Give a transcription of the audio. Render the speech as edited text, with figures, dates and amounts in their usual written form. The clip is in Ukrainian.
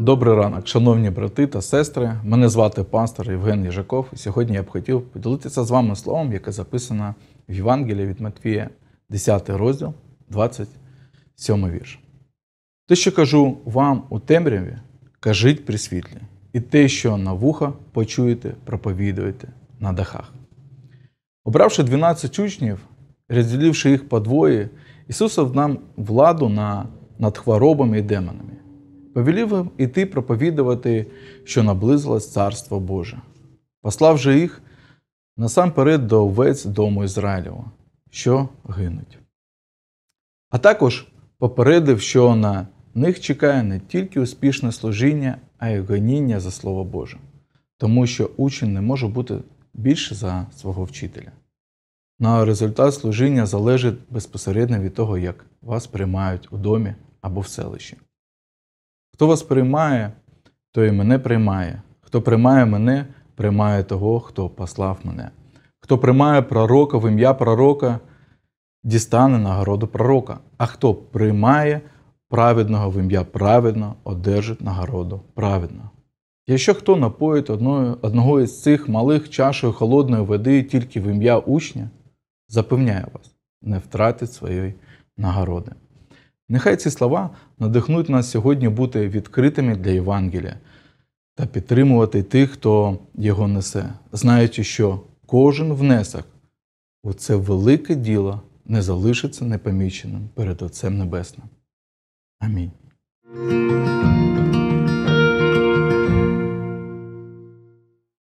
Добрий ранок, шановні брати та сестри. Мене звати пастор Євген Єжаков. І сьогодні я б хотів поділитися з вами словом, яке записано в Євангелії від Матвія, 10 розділ, 27 вірш. Те, що кажу вам у темряві, кажіть при світлі. І те, що на вуха почуєте, проповідуєте на дахах. Обравши 12 учнів, розділивши їх по двоє, Ісус дав нам владу над хворобами і демонами. Повелів їм іти проповідувати, що наблизилось Царство Боже. Послав же їх насамперед до овець дому Ізраїлєва, що гинуть. А також попередив, що на них чекає не тільки успішне служіння, а й гоніння за Слово Боже. Тому що учень не може бути більше за свого вчителя. На результат служіння залежить безпосередньо від того, як вас приймають у домі або в селищі. Хто вас приймає, той і мене приймає. Хто приймає мене, приймає того, хто послав мене. Хто приймає пророка в ім'я пророка, дістане нагороду пророка. А хто приймає праведного в ім'я праведного, одержить нагороду праведного. Якщо хто напоїть одного із цих малих чашею холодної води тільки в ім'я учня, запевняю вас, не втратить своєї нагороди. Нехай ці слова надихнуть нас сьогодні бути відкритими для Євангелія та підтримувати тих, хто його несе, знаючи, що кожен внесок у це велике діло не залишиться непоміченим перед Отцем Небесним. Амінь.